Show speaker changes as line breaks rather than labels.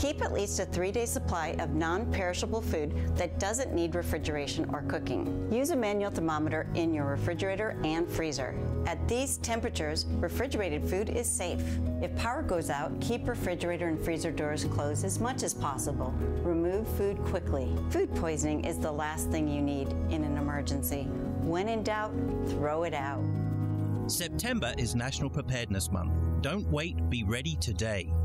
Keep at least a 3-day supply of non-perishable food that doesn't need refrigeration or cooking. Use a manual thermometer in your refrigerator and freezer. At these temperatures, refrigerated food is safe. If power goes out, keep refrigerator and freezer doors closed as much as possible. Remove food quickly. Food poisoning is the last thing you need in an emergency. When in doubt, throw it out.
September is National Preparedness Month. Don't wait, be ready today.